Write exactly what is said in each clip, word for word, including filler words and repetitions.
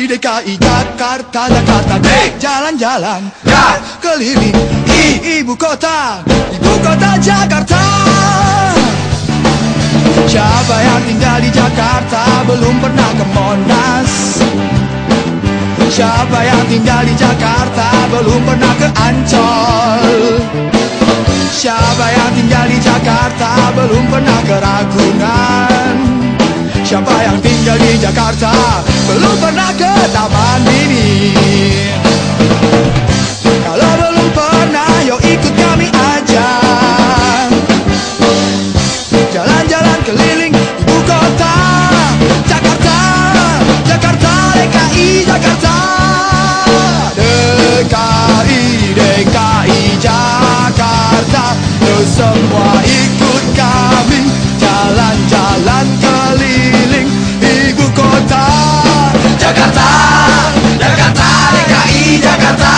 I, D K I, Jakarta, Jakarta, jalan-jalan, keliling I, ibu kota, ibu kota Jakarta. Siapa yang tinggal di Jakarta belum pernah ke Monas? Siapa yang tinggal di Jakarta belum pernah ke Ancol? Siapa yang tinggal di Jakarta belum pernah ke Ragunan? Siapa yang tinggal di Jakarta belum pernah ke Taman Mini? Kalau belum pernah, yuk ikut kami aja jalan-jalan keliling ibu kota Jakarta, Jakarta, D K I, Jakarta, D K I, D K I, Jakarta. Lo semua ikut kami jalan-jalan keliling ibu kota Jakarta, Jakarta, D K I, Jakarta.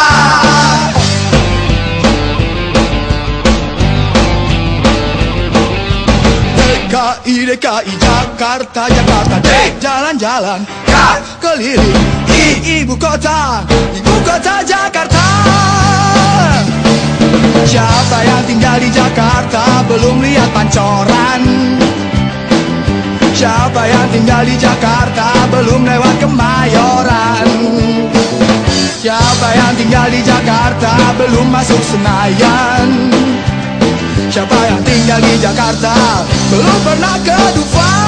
D K I, D K I, Jakarta, Jakarta, jalan-jalan keliling ibu kota, ibu kota Jakarta. Siapa yang tinggal di Jakarta belum lihat Pancoran? Siapa yang tinggal di Jakarta belum lewat Kemayoran? Siapa yang tinggal di Jakarta belum masuk Senayan? Siapa yang tinggal di Jakarta belum pernah ke Dufan?